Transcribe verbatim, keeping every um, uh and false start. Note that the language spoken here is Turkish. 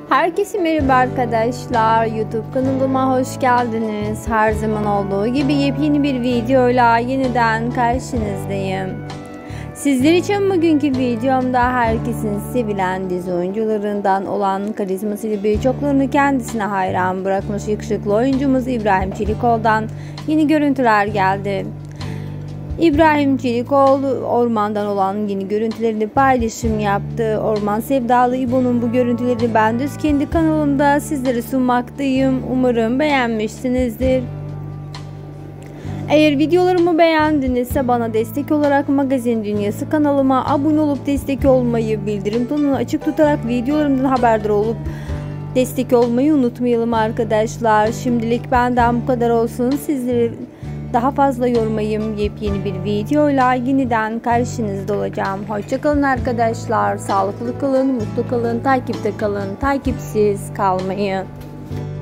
Herkese merhaba arkadaşlar, YouTube kanalıma hoş geldiniz. Her zaman olduğu gibi yepyeni bir videoyla yeniden karşınızdayım. Sizler için bugünkü videomda herkesin sevilen dizi oyuncularından olan karizmasıyla birçoklarını kendisine hayran bırakmış yakışıklı oyuncumuz İbrahim Çelikoğlu'dan yeni görüntüler geldi. İbrahim Çelikoğlu ormandan olan yeni görüntülerini paylaşım yaptı. Orman sevdalı İbo'nun bu görüntülerini ben düz kendi kanalımda sizlere sunmaktayım. Umarım beğenmişsinizdir. Eğer videolarımı beğendinizse bana destek olarak Magazin Dünyası kanalıma abone olup destek olmayı, bildirim tonunu açık tutarak videolarımdan haberdar olup destek olmayı unutmayalım arkadaşlar. Şimdilik benden bu kadar olsun. Sizleri daha fazla yormayayım. Yepyeni bir videoyla yeniden karşınızda olacağım. Hoşçakalın arkadaşlar. Sağlıklı kalın, mutlu kalın, takipte kalın, takipsiz kalmayın.